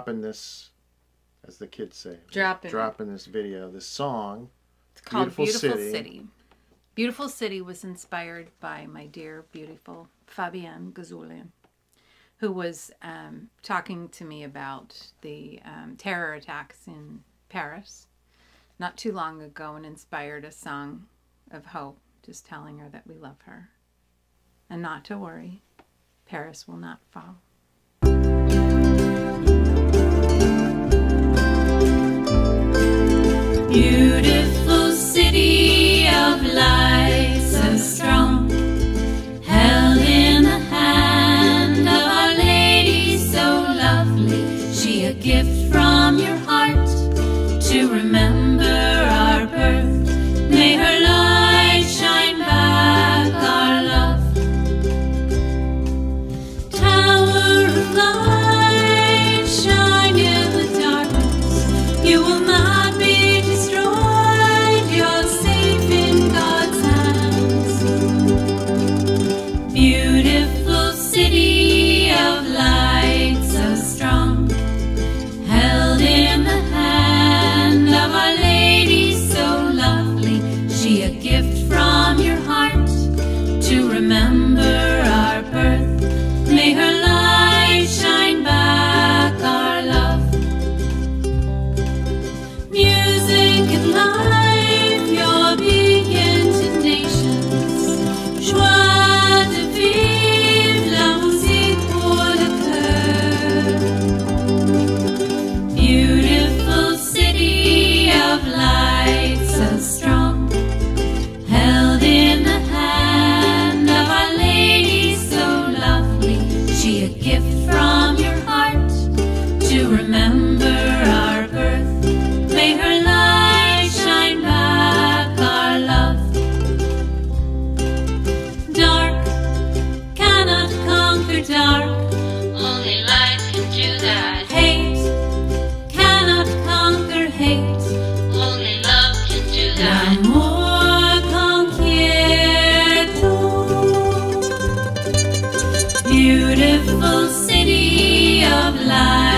dropping this, as the kids say. Dropping this video, this song. It's called Beautiful City. Beautiful City was inspired by my dear, beautiful Fabienne Goeuzoulian, who was talking to me about the terror attacks in Paris not too long ago, and inspired a song of hope, just telling her that we love her and not to worry, Paris will not fall. Beautiful city of light so strong, held in the hand of Our Lady so lovely, she a gift from your heart to remember our birth. May her light shine back our love. Tower of light, shine in the darkness, you will not be destroyed, you're safe in God's hands. Beautiful city of light so strong, held in the hand of Our Lady so lovely, she a gift from your heart to remember our birth. May her light shine back our love. Music and life, your beacon to nations. Joie de vivre, la musique pour le cœur. Beautiful city of light so strong, held in the hand of Our Lady so lovely, she a gift from your heart to remember our birth. May her light shine back our love. Dark cannot conquer dark, only light can do that. Hate cannot conquer hate, only love can do that. L'amor conquiert tout. Beautiful city of light.